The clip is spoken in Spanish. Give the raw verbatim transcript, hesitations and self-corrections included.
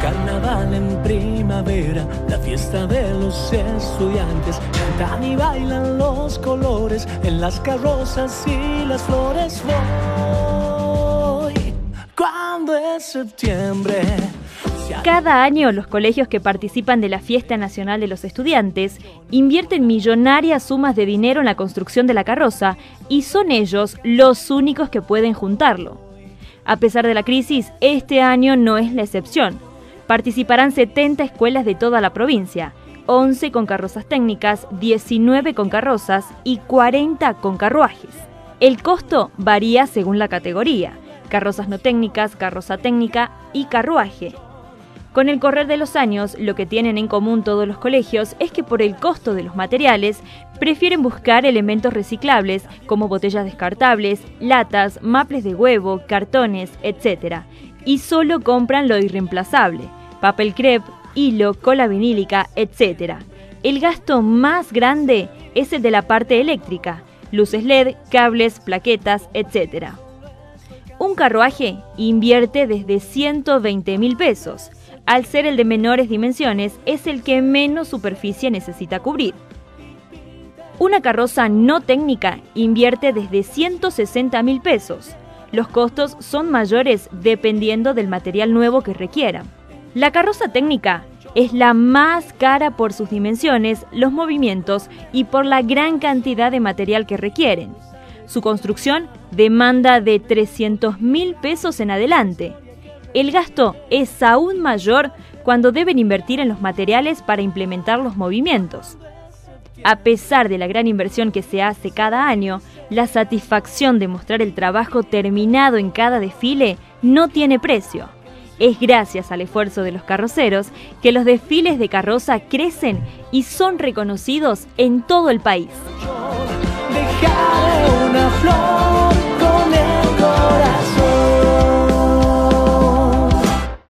Carnaval en primavera, la fiesta de los estudiantes. Cantan y bailan los colores en las carrozas y las flores. Voy cuando es septiembre. Cada año los colegios que participan de la Fiesta Nacional de los Estudiantes invierten millonarias sumas de dinero en la construcción de la carroza y son ellos los únicos que pueden juntarlo. A pesar de la crisis, este año no es la excepción. Participarán setenta escuelas de toda la provincia, once con carrozas técnicas, diecinueve con carrozas y cuarenta con carruajes. El costo varía según la categoría: carrozas no técnicas, carroza técnica y carruaje. Con el correr de los años, lo que tienen en común todos los colegios es que por el costo de los materiales, prefieren buscar elementos reciclables como botellas descartables, latas, maples de huevo, cartones, etcétera, y solo compran lo irreemplazable: papel crepe, hilo, cola vinílica, etcétera. El gasto más grande es el de la parte eléctrica: luces L E D, cables, plaquetas, etcétera. Un carruaje invierte desde ciento veinte mil pesos. Al ser el de menores dimensiones, es el que menos superficie necesita cubrir. Una carroza no técnica invierte desde ciento sesenta mil pesos. Los costos son mayores dependiendo del material nuevo que requieran. La carroza técnica es la más cara por sus dimensiones, los movimientos y por la gran cantidad de material que requieren. Su construcción demanda de trescientos mil pesos en adelante. El gasto es aún mayor cuando deben invertir en los materiales para implementar los movimientos. A pesar de la gran inversión que se hace cada año, la satisfacción de mostrar el trabajo terminado en cada desfile no tiene precio. Es gracias al esfuerzo de los carroceros que los desfiles de carroza crecen y son reconocidos en todo el país. Dejaré una flor.